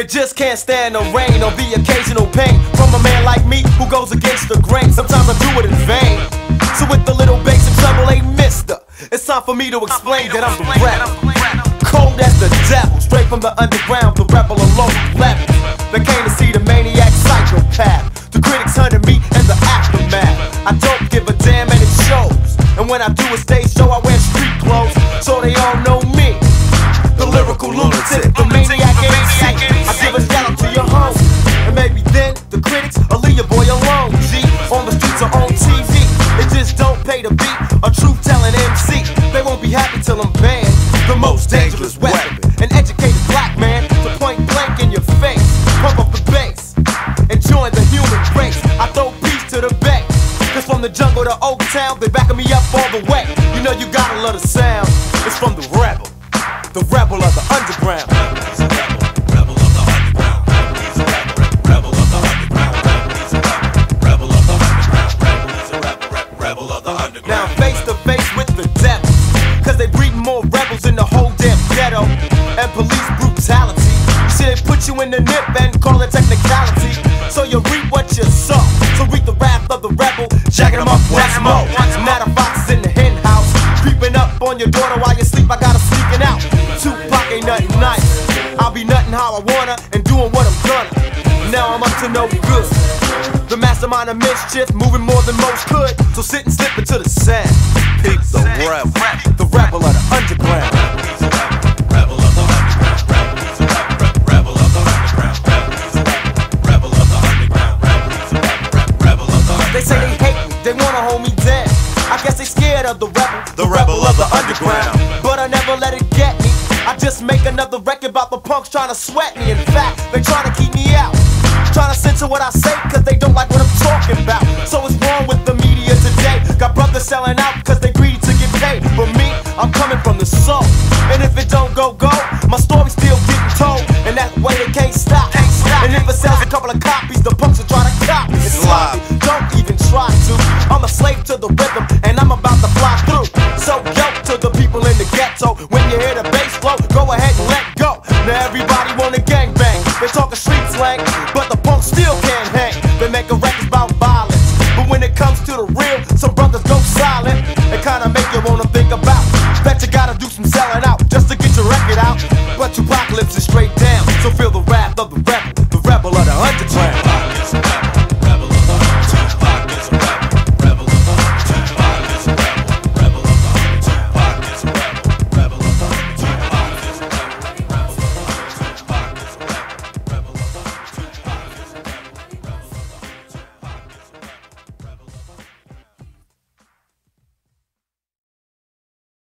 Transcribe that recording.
just can't stand the rain or the occasional pain from a man like me who goes against the grain. Sometimes I do it in vain. So with the little bass and treble, hey mister, it's time for me to explain that I'm the rebel. Cold as the devil, straight from the underground, the rebel alone level. They came to see the maniac psychopath. The critics hunted me and the aftermath. I don't give a damn and it shows. And when I do a stage show, I wear street clothes, so they all know me. The lyrical lunatic, the maniac MC. I give a shout out to your home, and maybe then the critics will leave your boy alone. G, on the streets or on TV, it just don't pay to beat a truth-telling MC. They won't be happy till I'm banned. The most dangerous weapon, an educated black man to point blank in your face. Pump up the bass and join the human race. I throw peace to the bay, 'cause from the jungle to Oak Town, they backing me up all the way. You know you gotta love the sound. It's from the rebel of the underground. Rebel of the underground. Rebel of the underground. Rebel of the underground. Rebel of the underground. Now I'm face to face with the devil, 'cause they breeding more rebels in the whole damn ghetto. And police brutality, you see they put you in the nip and call it technicality. So you reap what you sow, so reap the wrath of the rebel. Jacking them up once more. Now the fox is in the hen house, creeping up on your daughter while you sleep. I gotta sneaking out. Tupac ain't nothing nice. I'll be nutting how I wanna and doing what I'm gonna. Now I'm up to no good. The mastermind of mischief, moving more than most could. So sit and slip into the sand. Pick the rebel, the rebel of the underground. Rebel of the underground. Rebel of the underground. Rebel of the underground. Rebel of the underground. They say they hate me, they wanna hold me dead. I guess they scared of the rebel of the underground. But I never let it get me. I just make another record about the punks trying to sweat me. In fact, they trying to keep me out, trying to censor what I say, 'cause they don't like what I'm talking about. So what's wrong with the media today? Got brothers selling out 'cause they greedy to get paid. But me, I'm coming from the soul, and if it don't go, my story's still getting told, and that way they can't stop. And if it sells a couple of copies, the punks will try to copy. It's sloppy, don't even try to. I'm a slave to the rhythm, and I'm about to fly through. So yo, to the people in the ghetto, when you hear the bass flow, go ahead and let go. Now everybody wanna gangbang, they talking street slang, but the punks still can't hang. They make a record about violence, but when it comes to the real, some brothers go silent. It kinda make you wanna think about that you gotta do